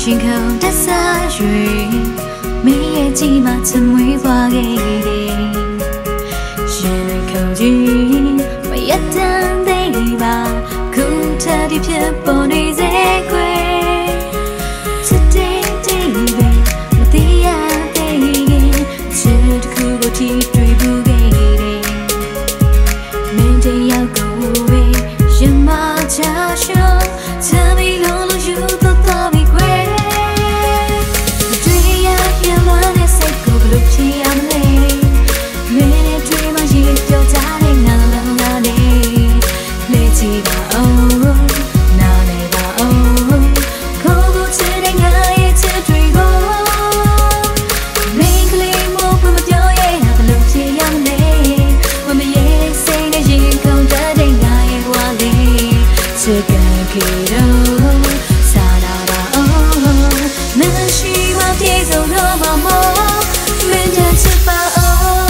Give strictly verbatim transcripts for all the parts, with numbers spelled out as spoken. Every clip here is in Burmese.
ရှင်ခုန်တက်စား၍မင်းရဲ့ကြီးမှချမွေးပွားခဲ့တယ်ရှင်နဲ့ခုန်ကြီးမရတန်သေးပါခုထပ်ဒီဖြစ်ပေါ်နေစေခွေချစ်တဲ့တေးပဲမသိရသေးရင်ချစ်တစ်ခုကိုထိတွေ့ဘူးခဲ့တယ်မင်းတယောက်ကိုဝေးရင်မချာရှော့ချမ်းမီလုံးလို့ယူတော့တော့ပြီခွေတွေ့ရပြန်လာတဲ့စိတ်ကိုဘလို့ချီရမလဲမင်းနဲ့တွေ့မှရေပြောကြတဲ့ငါလုံးလာတယ်လေချီပါအောင်နားနေပါအောင်ကိုကိုချစ်တဲ့ငါရဲ့ချစ်တွေကိုမင်းကလေးမို့ဘယ်မပြောရဲတာဘလို့ချီရမလဲဝမရဲ့စိတ်နဲ့ရင်ခုန်တဲ့ငါရဲ့ဘဝလေးချစ်ကန်ခေတော့စာနာပါအောင်မရှိမှပြေဆုံးတော့မှာမို့မင်းချစ်ပါအောင်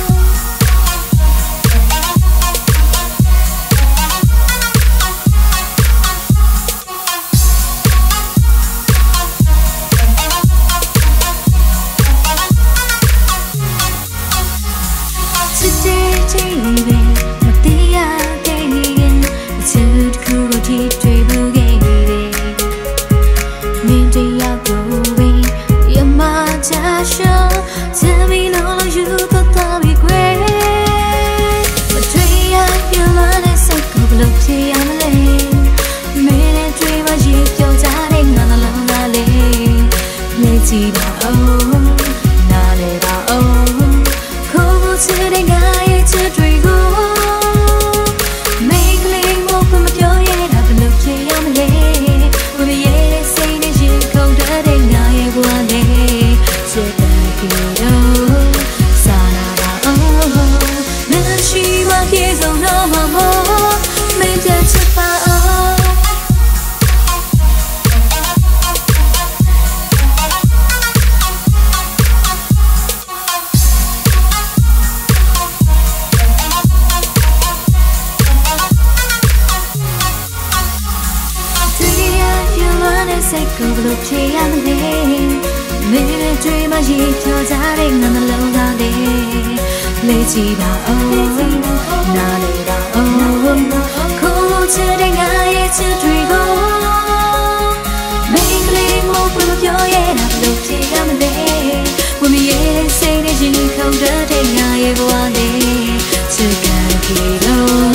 ချစ်တဲ့ချိန်ပဲမသိရသေးရင်ချစ်တစ်ခုကိုထိတွေ့ဘူးခဲ့တယ်မင်းတရားကိုပဲရမချာရှော့ချမ်းမီလုံးလို့ယူတော့တော့ပြီခွေမတွေ့ရပြန်လာတဲ့စိတ်ကိုဘလို့ချရမလဲမင်းနဲ့တွေ့မှရေပြောကြတဲ့ငါနှလုံးသားလေးလေ့ကြည့်ပါအောင်နားလေပါအောင်ကိုကိုချစ်တဲ့ငါရဲ့ချစ်တွေကိုမင်းကလေးမို့ဘယ်မပြောရတာဘလို့ချရမလဲဝမရဲ့စိတ်နဲ့ရင်ခုန်တဲ့ငါရဲ့ဘဝလေးချစ်တဲ့ခေတော့စာနာပါအောင်မရှိမှပြေဆုံးတော့မှာမို့မင်းချစ်ပါအောင်စိတ်ကိုဘလို့ဖြေရမလဲမင်းနဲ့တွေ့မှရေဖြောကြတဲ့ငါနှလုံးသားလေးလေ့ကြည့်ပါအောင်နားလေပါအောင်ကိုချစ်တဲ့ငါရဲ့ချစ်တွေကိုမင်းကလေးမို့ဘလို့ပြောရတာဘလို့ဖြေရမလဲဝမရဲ့စိတ်နဲ့ရင်ခုန်တဲ့ငါရဲ့ဘဝလေးချစ်ကန်ခေတော့